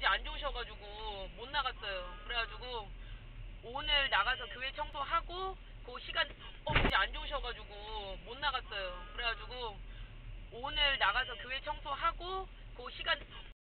어제 안 좋으셔가지고 못 나갔어요. 그래가지고 오늘 나가서 교회 청소하고 그 시간 어제 안 좋으셔가지고 못 나갔어요. 그래가지고 오늘 나가서 교회 청소하고 그 시간